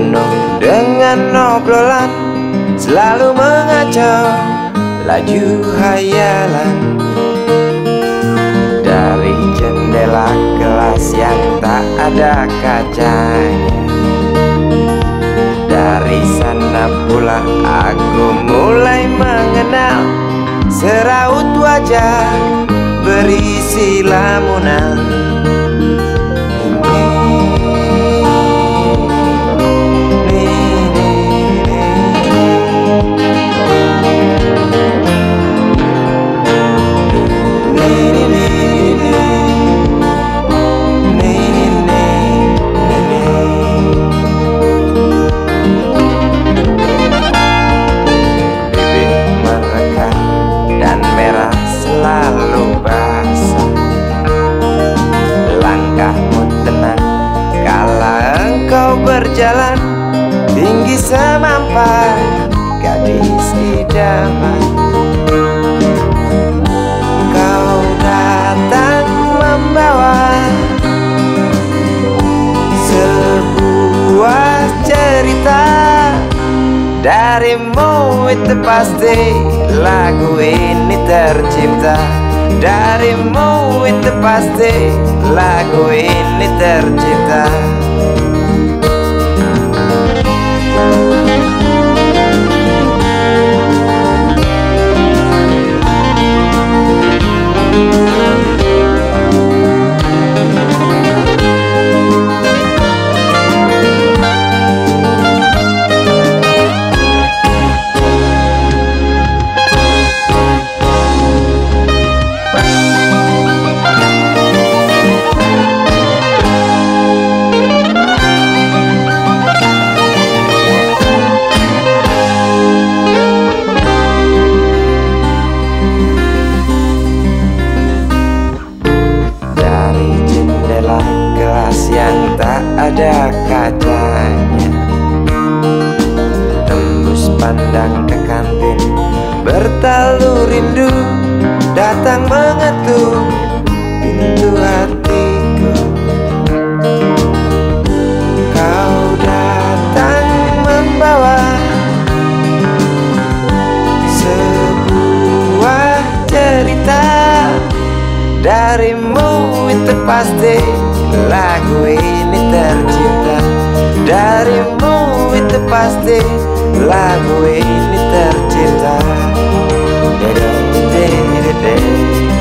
penuh dengan obrolan, selalu mengacau laju hayalan. Dari jendela kelas yang tak ada kacanya, dari sana pula aku mulai mengenal seraut wajah berisi lamunan. Selalu basah, langkahmu tenang kala engkau berjalan, tinggi semampai gadis idaman. Kau datang membawa sebuah cerita, darimu itu pasti lagu ini tercipta. Darimu itu pasti lagu ini tercipta. Yang tak ada kacanya, tembus pandang ke kantin, bertalu rindu datang mengetuk pintu hatiku. Kau datang membawa sebuah cerita, darimu itu pasti lagu ini tercipta. Darimu itu pasti lagu ini tercipta.